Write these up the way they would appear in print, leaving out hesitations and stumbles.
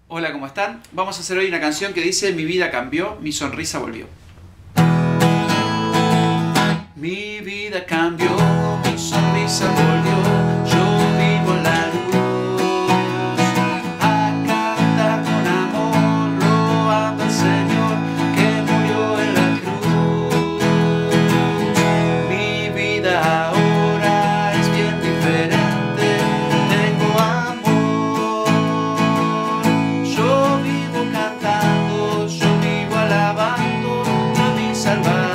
Hola, ¿cómo están? Vamos a hacer hoy una canción que dice: mi vida cambió, mi sonrisa volvió. Mi vida cambió, mi sonrisa volvió, yo vivo en la luz, a cantar con amor, loando al Señor que murió en la cruz. Mi vida ahora es bien diferente, tengo amor, yo vivo cantando, yo vivo alabando a mi Salvador.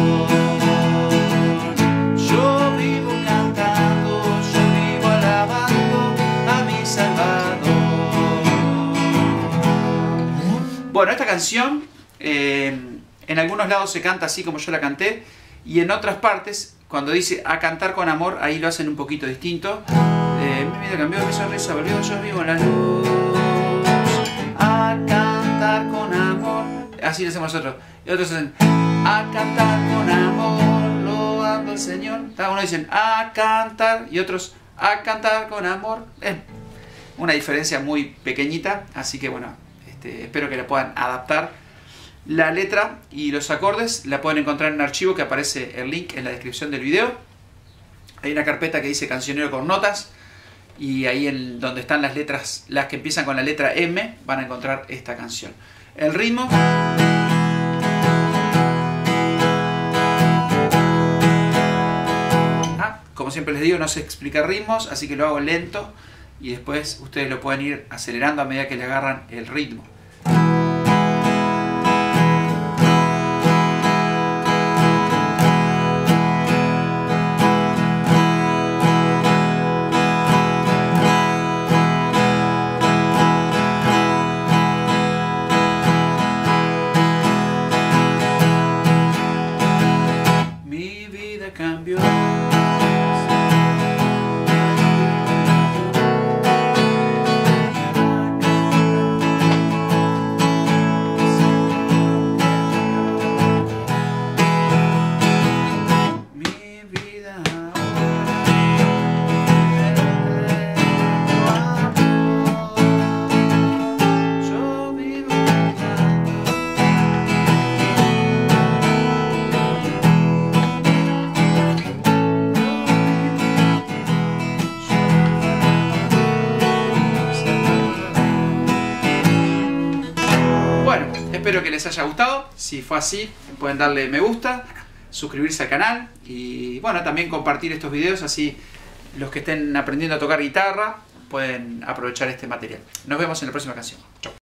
Bueno, esta canción en algunos lados se canta así como yo la canté, y en otras partes, cuando dice a cantar con amor, ahí lo hacen un poquito distinto. Mi vida cambió, mi sonrisa volvió, yo vivo en la luz, a cantar con amor. Así lo hacemos nosotros. Y otros dicen a cantar con amor, loando al Señor. Uno dicen a cantar y otros a cantar con amor. Una diferencia muy pequeñita, así que bueno, espero que la puedan adaptar. La letra y los acordes la pueden encontrar en un archivo que aparece el link en la descripción del video. Hay una carpeta que dice cancionero con notas, y ahí donde están las letras, las que empiezan con la letra M, van a encontrar esta canción. El ritmo. Como siempre les digo, no sé explicar ritmos, así que lo hago lento y después ustedes lo pueden ir acelerando a medida que le agarran el ritmo. Mi vida cambió. Espero que les haya gustado. Si fue así, pueden darle me gusta, suscribirse al canal y bueno, también compartir estos videos, así los que estén aprendiendo a tocar guitarra pueden aprovechar este material. Nos vemos en la próxima canción. Chau.